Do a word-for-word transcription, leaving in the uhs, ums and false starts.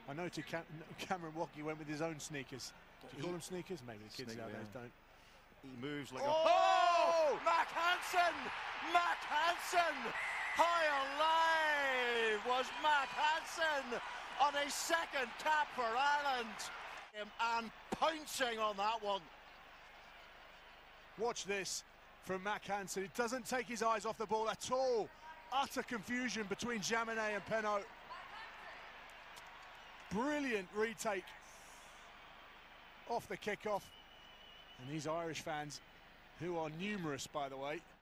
I noted Cam Cameron Wacky went with his own sneakers. Do you call them sneakers? Maybe the kids Sneaker, nowadays yeah. don't. He moves like Oh! a... Oh! Mack Hansen! Mack Hansen! High alive was Mack Hansen on his second cap for Ireland. And pouncing on that one. Watch this from Mack Hansen. He doesn't take his eyes off the ball at all. Utter confusion between Jaminet and Penaud. Brilliant retake off the kickoff. And these Irish fans, who are numerous by the way,